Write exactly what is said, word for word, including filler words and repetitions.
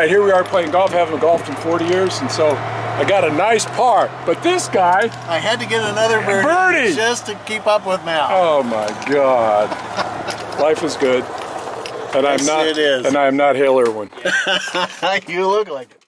here we are playing golf, haven't golfed in forty years, and so I got a nice par. But this guy, I had to get another birdie, birdie just to keep up with Mal. Oh my God, life is good, and I'm Yes, not. it is. And I'm not Hale Irwin. You look like it.